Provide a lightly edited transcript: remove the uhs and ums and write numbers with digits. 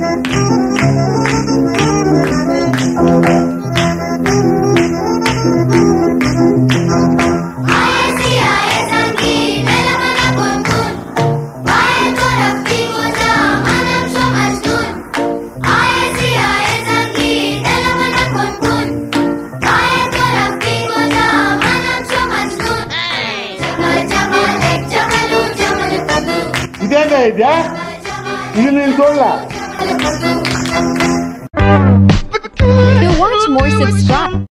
ఇదేగా ఇదే ఇది నేను చూడలే. To watch more, subscribe.